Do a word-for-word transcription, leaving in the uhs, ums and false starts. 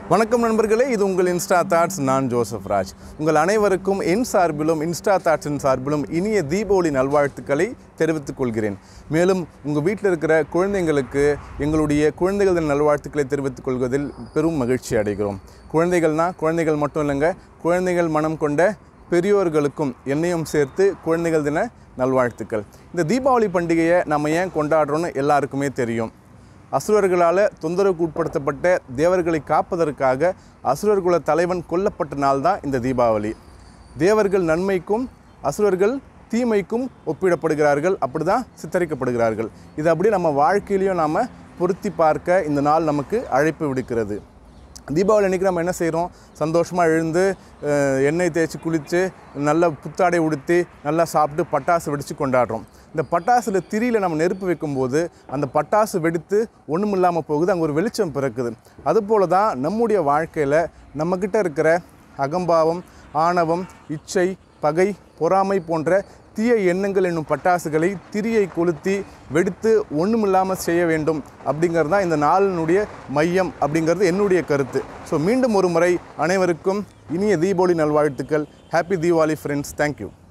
வணக்கம் நண்பர்களே, இது உங்கள் இன்ஸ்டா தாட்ஸ். நான் ஜோசப் ராஜ். உங்கள் அனைவருக்கும் என் சார்பிலும் இன்ஸ்டா தாட்ஸின் சார்பிலும் இனிய தீபாவளி நல்வாழ்த்துக்களை தெரிவித்துக் கொள்கிறேன். மேலும் உங்கள் வீட்டில் இருக்கிற குழந்தைங்களுக்கு எங்களுடைய குழந்தைகள் தின நல்வாழ்த்துக்களை தெரிவித்துக் கொள்வதில் பெரும் மகிழ்ச்சி அடைகிறோம். குழந்தைகள்னால் குழந்தைகள் மட்டும் இல்லைங்க, குழந்தைகள் மனம் கொண்ட பெரியோர்களுக்கும் என்னையும் சேர்த்து குழந்தைகள் தின நல்வாழ்த்துக்கள். இந்த தீபாவளி பண்டிகையை நம்ம ஏன் கொண்டாடுறோன்னு எல்லாருக்குமே தெரியும். அசுரர்களால் தொந்தரவுக்கு உட்படுத்தப்பட்ட தேவர்களை காப்பதற்காக அசுரர்குல தலைவன் கொல்லப்பட்ட நாள் தான் இந்த தீபாவளி. தேவர்கள் நன்மைக்கும் அசுரர்கள் தீமைக்கும் ஒப்பிடப்படுகிறார்கள், அப்படி தான் சித்தரிக்கப்படுகிறார்கள். இது அப்படியே நம்ம வாழ்க்கையிலையும் நாம் பொருத்தி பார்க்க இந்த நாள் நமக்கு அழைப்பு விடுக்கிறது. தீபாவளி அன்றைக்கி நம்ம என்ன செய்கிறோம்? சந்தோஷமாக எழுந்து எண்ணெய் தேய்ச்சி குளித்து நல்ல புத்தாடை உடுத்தி நல்லா சாப்பிட்டு பட்டாசு வெடித்து கொண்டாடுறோம். இந்த பட்டாசில் திரியில் நம்ம நெருப்பு வைக்கும்போது அந்த பட்டாசு வெடித்து ஒன்றும் இல்லாமல் போகுது, அங்கே ஒரு வெளிச்சம் பிறக்குது. அதுபோல் தான் நம்முடைய வாழ்க்கையில் நம்மக்கிட்ட இருக்கிற அகம்பாவம், ஆணவம், இச்சை, பகை, பொறாமை போன்ற தீய எண்ணங்கள் என்னும் பட்டாசுகளை திரியை கொளுத்தி வெடித்து ஒன்றுமில்லாமல் செய்ய வேண்டும் அப்படிங்கிறது தான் இந்த நாளினுடைய மையம் அப்படிங்கிறது என்னுடைய கருத்து. ஸோ மீண்டும் ஒரு முறை அனைவருக்கும் இனிய தீபாவளி நல்வாழ்த்துக்கள். Happy Deepavali friends. தேங்க்யூ.